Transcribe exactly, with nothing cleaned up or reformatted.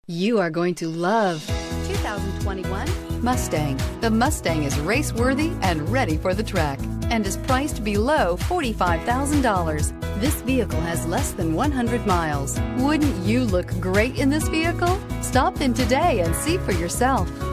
You are going to love two thousand twenty-one Mustang. The Mustang is race-worthy and ready for the track and is priced below forty-five thousand dollars. This vehicle has less than one hundred miles. Wouldn't you look great in this vehicle? Stop in today and see for yourself.